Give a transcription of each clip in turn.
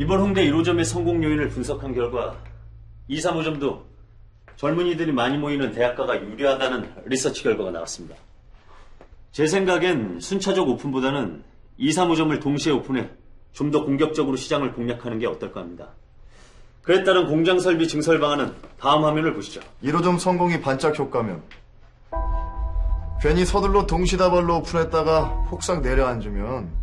이번 홍대 1호점의 성공 요인을 분석한 결과 2, 3호점도 젊은이들이 많이 모이는 대학가가 유리하다는 리서치 결과가 나왔습니다. 제 생각엔 순차적 오픈보다는 2, 3호점을 동시에 오픈해 좀 더 공격적으로 시장을 공략하는 게 어떨까 합니다. 그에 따른 공장 설비 증설 방안은 다음 화면을 보시죠. 1호점 성공이 반짝 효과면 괜히 서둘러 동시다발로 오픈했다가 폭삭 내려앉으면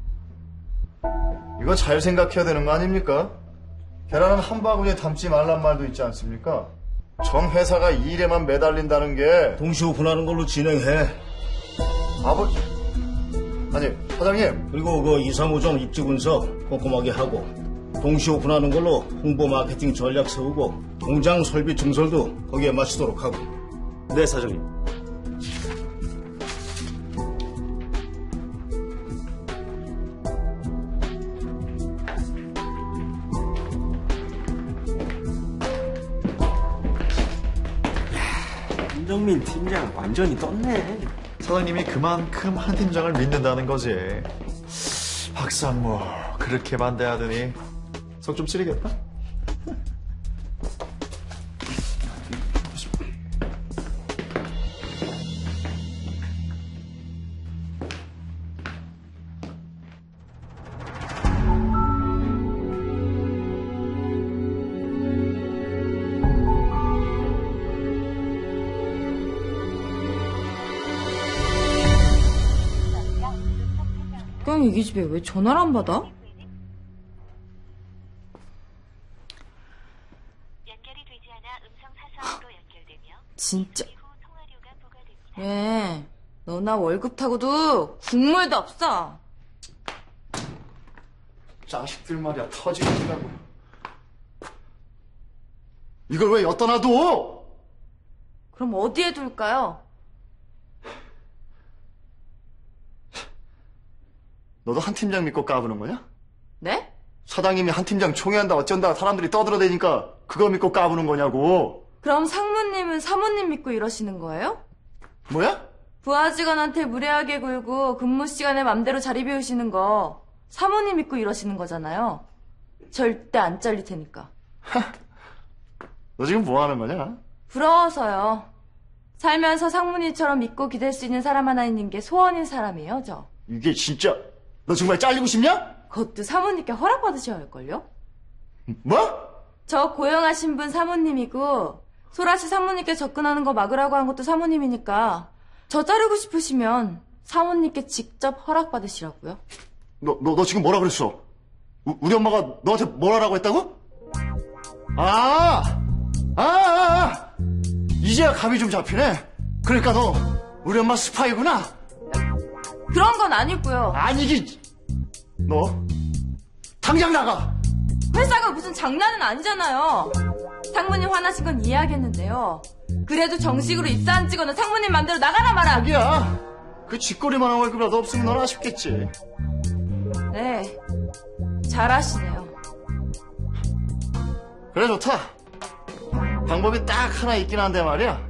이거 잘 생각해야 되는 거 아닙니까? 계란은 한 바구니에 담지 말란 말도 있지 않습니까? 전 회사가 이 일에만 매달린다는 게 동시 오픈하는 걸로 진행해. 아니 사장님, 그리고 그 2, 3호점 입지 분석 꼼꼼하게 하고 동시 오픈하는 걸로 홍보 마케팅 전략 세우고 공장 설비 증설도 거기에 맞추도록 하고. 네, 사장님. 김정민 팀장 완전히 떴네. 사장님이 그만큼 한 팀장을 믿는다는 거지. 박상무 그렇게 반대하더니 속 좀 쓰리겠다? 깡이 이 집에 왜 전화를 안 받아? 진짜. 왜? 너나 월급 타고도 국물도 없어. 자식들 말이야 터지겠더라고. 이걸 왜 엿다 놔둬? 그럼 어디에 둘까요? 너도 한 팀장 믿고 까부는 거냐? 네? 사장님이 한 팀장 총회한다 어쩐다 사람들이 떠들어대니까 그거 믿고 까부는 거냐고. 그럼 상무님은 사모님 믿고 이러시는 거예요? 뭐야? 부하 직원한테 무례하게 굴고 근무 시간에 맘대로 자리 비우시는 거 사모님 믿고 이러시는 거잖아요. 절대 안 잘릴 테니까. 너 지금 뭐 하는 거냐? 부러워서요. 살면서 상무님처럼 믿고 기댈 수 있는 사람 하나 있는 게 소원인 사람이에요, 저. 이게 진짜 너 정말 잘리고 싶냐? 그것도 사모님께 허락받으셔야 할걸요? 뭐? 저 고용하신 분 사모님이고 소라씨 사모님께 접근하는 거 막으라고 한 것도 사모님이니까 저 자르고 싶으시면 사모님께 직접 허락받으시라고요. 너 지금 뭐라 그랬어? 우리 엄마가 너한테 뭘 하라고 했다고? 이제야 감이 좀 잡히네. 그러니까 너 우리 엄마 스파이구나. 그런 건 아니고요. 아니지. 너 당장 나가. 회사가 무슨 장난은 아니잖아요. 상무님 화나신 건 이해하겠는데요. 그래도 정식으로 입사 안 찍어는 상무님 맘대로 나가라 마라. 자기야, 그 쥐꼬리만한 월급이라도 없으면 넌 아쉽겠지. 네, 잘하시네요. 그래 좋다. 방법이 딱 하나 있긴 한데 말이야.